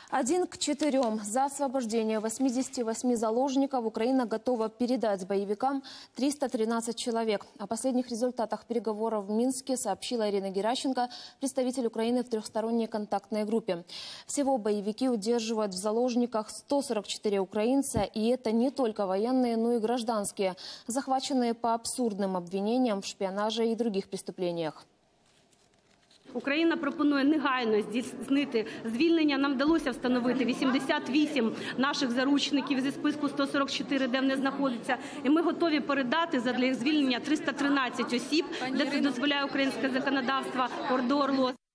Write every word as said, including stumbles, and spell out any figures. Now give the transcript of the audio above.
Один к четырем. За освобождение восьмидесяти восьми заложников Украина готова передать боевикам триста тринадцать человек. О последних результатах переговоров в Минске сообщила Ирина Геращенко, представитель Украины в трехсторонней контактной группе. Всего боевики удерживают в заложниках сто сорок четыре украинца, и это не только военные, но и гражданские, захваченные по абсурдным обвинениям в шпионаже и других преступлениях. Україна пропонує негайно здійснити звільнення. Нам вдалося встановити вісімдесят вісім наших заручників зі списку сто сорок чотири, де вони знаходяться. І ми готові передати задля їх звільнення триста тринадцять осіб, де це дозволяє українське законодавство, ОРДО, ОРЛО.